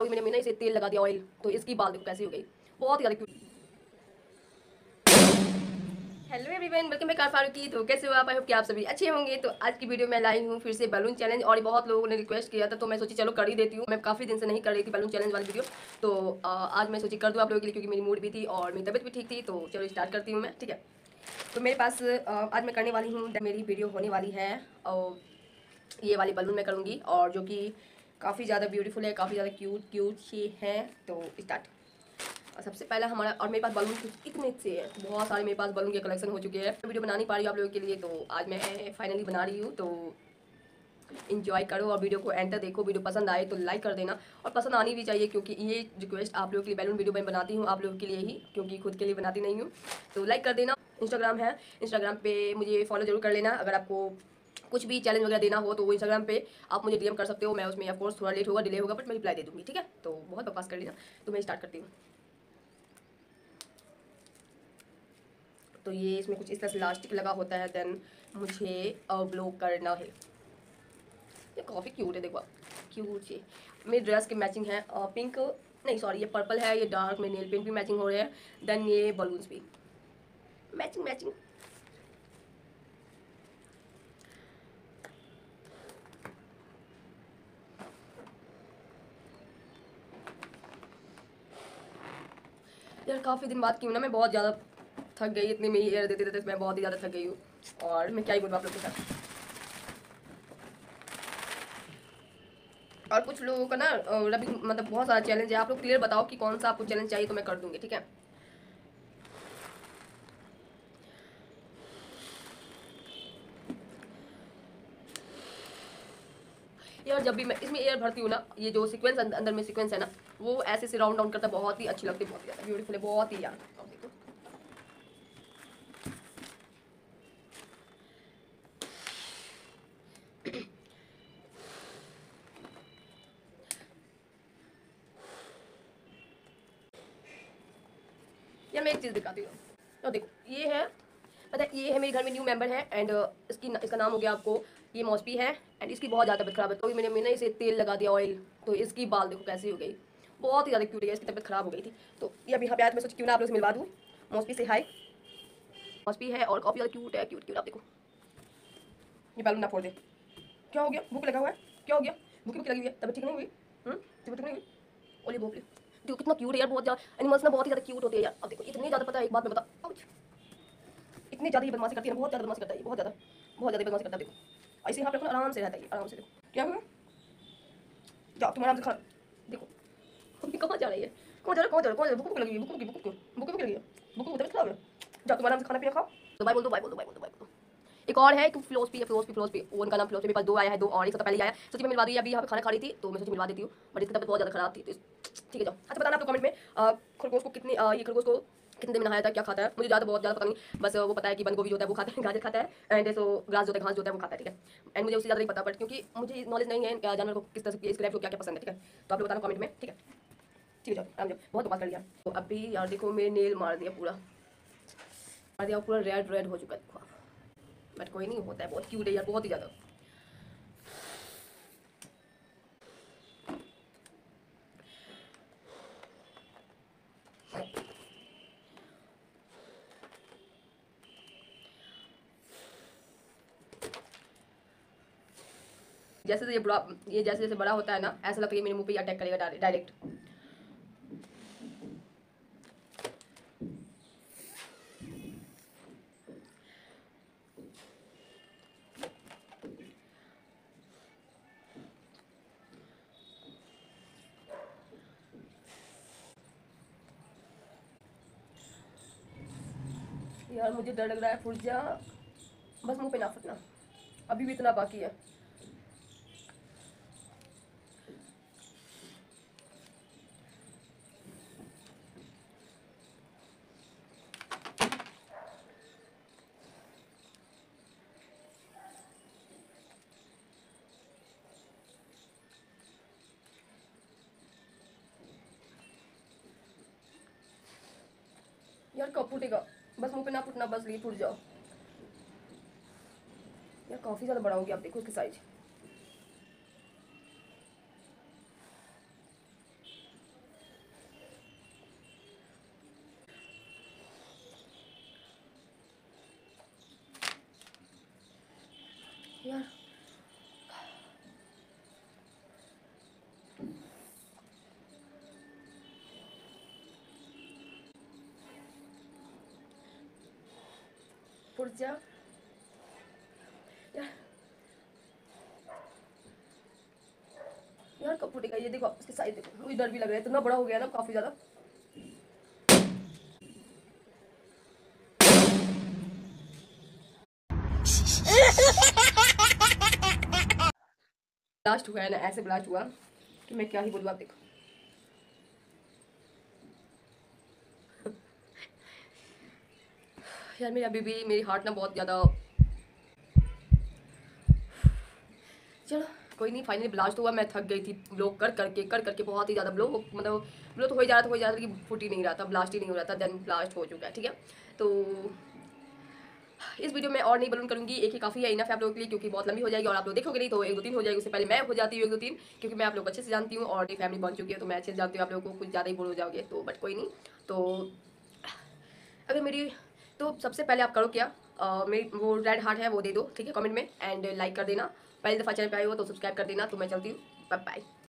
तो मैंने मैंने इसे तेल लगा दिया ऑयल, तो इसकी बाल देखो कैसी हो गई, बहुत ही ज़्यादा cute. Hello everyone, welcome back Farooqui. तो कैसे हो आप? आई होप कि आप सभी अच्छे होंगे। तो आज की वीडियो में लाई हूँ फिर से बैलून चैलेंज, और बहुत लोगों ने रिक्वेस्ट किया था तो मैं सोची चलो कर ही देती हूँ। मैं काफ़ी दिन से नहीं कर रही थी बैलून चैलेंज वाली वीडियो, तो आज मैं सोची कर दूँ आप लोगों के लिए, क्योंकि मेरी मूड भी थी और मेरी तबीयत भी ठीक थी। तो चलो स्टार्ट करती हूँ मैं, ठीक है। तो मेरे पास आज मैं करने वाली हूँ, मेरी वीडियो होने वाली है और ये वाली बैलून मैं करूँगी, और जो कि काफ़ी ज़्यादा ब्यूटीफुल है, काफ़ी ज़्यादा क्यूट क्यूट सी है। तो स्टार्ट। और सबसे पहला हमारा, और मेरे पास बलून इतने से है, बहुत सारे मेरे पास बलून के कलेक्शन हो चुके हैं। वीडियो बना नहीं पा रही हूँ आप लोगों के लिए, तो आज मैं फाइनली बना रही हूँ। तो इन्जॉय करो और वीडियो को एंड तक देखो। वीडियो पसंद आए तो लाइक कर देना, और पसंद आनी भी चाहिए, क्योंकि ये रिक्वेस्ट आप लोगों के लिए बैलून वीडियो मैं बनाती हूँ आप लोगों के लिए ही, क्योंकि खुद के लिए बनाती नहीं हूँ। तो लाइक कर देना। इंस्टाग्राम है, इंस्टाग्राम पे मुझे फॉलो जरूर कर लेना। अगर आपको कुछ भी चैलेंज वगैरह देना हो तो वो इंस्टाग्राम पे आप मुझे डीएम कर सकते हो। मैं उसमें ऑफकोर्स थोड़ा लेट होगा, डिले होगा, बट मैं रिप्लाई दे दूँगी, ठीक है। तो बहुत बकवास कर लेना। तो मैं स्टार्ट करती हूँ। तो ये इसमें कुछ इस तरह से इलास्टिक लगा होता है, देन मुझे ब्लो करना है। ये काफ़ी क्यूट है, देखो क्यूट सी मेरी ड्रेस की मैचिंग है। पिंक नहीं, सॉरी, ये पर्पल है, ये डार्क में नेल पेंट भी मैचिंग हो रहे हैं, देन ये बलून्स भी मैचिंग मैचिंग। यार काफ़ी दिन बाद की हूँ ना, मैं बहुत ज़्यादा थक गई। इतनी में एयर देते देते मैं बहुत ही ज़्यादा थक गई हूँ, और मैं क्या ही बोलूँ आप लोग के साथ। और कुछ लोगों का ना अभी मतलब बहुत सारा चैलेंज है। आप लोग क्लियर बताओ कि कौन सा आपको चैलेंज चाहिए, तो मैं कर दूँगी, ठीक है। यार जब भी मैं इसमें एयर भरती हूँ ना, ये जो सीक्वेंस अंदर में सीक्वेंस है ना, वो ऐसे से राउंड डाउन करता है, बहुत ही अच्छी लगती है, बहुत ही ज़्यादा ब्यूटीफुल है, बहुत ही यार। अब देखो यार, मैं एक चीज़ दिखाती हूँ। तो देखो ये है, पता है ये है मेरे घर में न्यू मेंबर है, एंड इसका नाम हो गया आपको, ये मौसपी है, एंड इसकी बहुत ज़्यादा तबियत खराब है। तो मैंने मैंने इसे तेल लगा दिया ऑयल, तो इसकी बाल देखो कैसी हो गई, बहुत ही ज़्यादा क्यूट है। इसकी तबियत खराब हो गई थी, तो ये अभी यहाँ पे आया, तो मैं सोची क्यों ना आप लोग से मिलवा दूँ। मौसपी से हाय। मौसपी है और काफ़ी ज़्यादा क्यूट है, क्यूट क्यूट। आप देखो ये बैलून ना फोड़ दे। क्या हो गया? भूख लगा हुआ है? क्या हो गया? भूख भूख लगी हुई है? तबियत ठीक नहीं हुई? तबियत ठीक नहीं हुई? ओले भूख ले। देखो कितना क्यूट है यार, बहुत ज़्यादा एनिमल्स ना बहुत ही ज़्यादा क्यूट होते हैं यार। अब देखो इतनी ज़्यादा, पता है एक बात मैं बता, इतनी ज़्यादा ये बदमाशी करती है ना, बहुत ज़्यादा बदमाशी करता है, बहुत ज़्यादा बदमाशी करता है। देखो ऐसे यहाँ पे रखो ना, आराम से रहता है, आराम से। देखो क्या हुआ, जाओ तुम आराम से खा। देखो अभी कहाँ जा रही है, कौन जा रहा है, कौन जा रहा है, कौन जा रहा है? भूख लगी है, भूख लगी है, भूख तबियत खराब है। जाओ तुम आराम से खाना पीना खाओ। तो बाय बोल दो, बाय बोल दो, बाय बोल दो, बाय बोल दो। एक और है, एक फिलोसफी है, फिलोसफी उनका नाम फिलोसफी। मेरे पास दो आया है, दो, और एक सबसे पहले आया। सोची मैं मिलवा दी, अभी यहाँ पे खाना खा रही थी तो मैं सोची मिलवा देती हूँ, बट इसकी तबियत बहुत ज़्यादा खराब थी, तो ठीक है। जाओ अच्छा बताना आप लोग कमेंट में, खरगोश को कितनी ये खरगोश को कितने दिन नहाया था, क्या खाता है। मुझे ज़्यादा बहुत ज़्यादा पता नहीं, बस वो पता है कि बंद गोभी जो होता है वो खाता है, गाजर खाता है, एंड सो ग्रास जो होता है, घास जो होता है वो खाता है, ठीक है। एंड मुझे उससे ज़्यादा नहीं पता, बट क्योंकि मुझे नॉलेज नहीं है जानवर को किस तरह से, इसके लाइफ को क्या क्या पसंद है, ठीक है। तो आप लोग बताना कमेंट में, ठीक है। ठीक है, जाओ बहुत बात कर लिया। तो अभी यार देखो मेरे नेल मार दिया पूरा, मार दिया पूरा, रेड रेड हो चुका है, बट कोई नहीं, होता है, बहुत क्यूट है यार, बहुत ही ज़्यादा। जैसे ये जैसे जैसे बड़ा होता है ना, ऐसा लगता है मेरे मुंह पे अटैक करेगा डायरेक्ट। यार मुझे डर लग रहा है, फूट जा, बस मुंह पे ना फटना, अभी भी इतना बाकी है। यार कब फूटेगा, बस मुंह पे ना फूटना, बस ये फूट जाओ। यार काफी ज्यादा बड़ा हो गया, आप देखो इसकी साइज। जा यार, यार कब फूटेगा ये? देखो इसके साइज देखो, मुझे डर भी लग रहा है, इतना बड़ा हो गया ना काफी ज्यादा। ब्लास्ट हुआ है ना, ऐसे ब्लास्ट हुआ कि मैं क्या ही बोलूँ, आप देखो। यार मेरी अभी भी मेरी हार्ट ना बहुत ज़्यादा, चलो कोई नहीं, फाइनली ब्लास्ट हुआ। मैं थक गई थी ब्लो कर करके बहुत ही ज़्यादा ब्लो, मतलब ब्लो तो हो ही जा रहा था, हो ही जा रहा था कि फुट ही नहीं रहा था, ब्लास्ट ही नहीं हो रहा था। देन ब्लास्ट हो चुका है, ठीक है। तो इस वीडियो में और नहीं बलून करूंगी, एक ही काफ़ी है, इनफ है आप लोगों के लिए, क्योंकि बहुत लंबी हो जाएगी और आप लोग देखोगे नहीं तो 1 2 3 हो जाएगी। उससे पहले मैं हो जाती हूँ 1 2 3, क्योंकि मैं आप लोग अच्छे से जानती हूँ और फैमिली बन चुकी है, तो मैं अच्छे से जानती हूँ आप लोगों को, कुछ ज़्यादा ही बोल हो जाओगे तो, बट कोई नहीं। तो अगर मेरी, तो सबसे पहले आप करो क्या, मेरी वो रेड हार्ट है वो दे दो, ठीक है, कमेंट में, एंड लाइक कर देना। पहली दफ़ा चैनल पे आए हो तो सब्सक्राइब कर देना। तो मैं चलती हूँ, बाय बाय।